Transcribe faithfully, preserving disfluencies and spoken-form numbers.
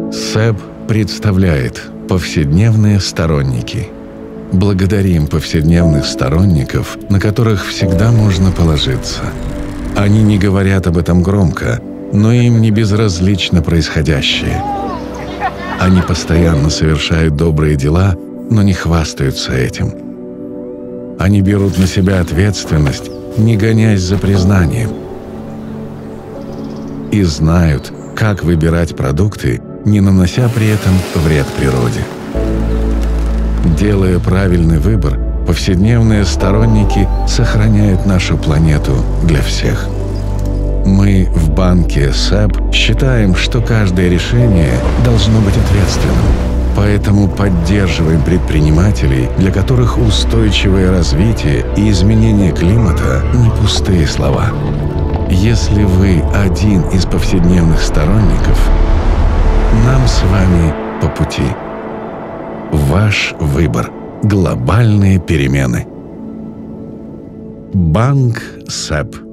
сэп представляет повседневные сторонники. Благодарим повседневных сторонников, на которых всегда можно положиться. Они не говорят об этом громко, но им не безразлично происходящее. Они постоянно совершают добрые дела, но не хвастаются этим. Они берут на себя ответственность, не гоняясь за признанием. И знают, как выбирать продукты, не нанося при этом вред природе. Делая правильный выбор, повседневные сторонники сохраняют нашу планету для всех. Мы в банке сэп считаем, что каждое решение должно быть ответственным. Поэтому поддерживаем предпринимателей, для которых устойчивое развитие и изменение климата – не пустые слова. Если вы один из повседневных сторонников, нам с вами по пути. Ваш выбор. Глобальные перемены. Банк сэп.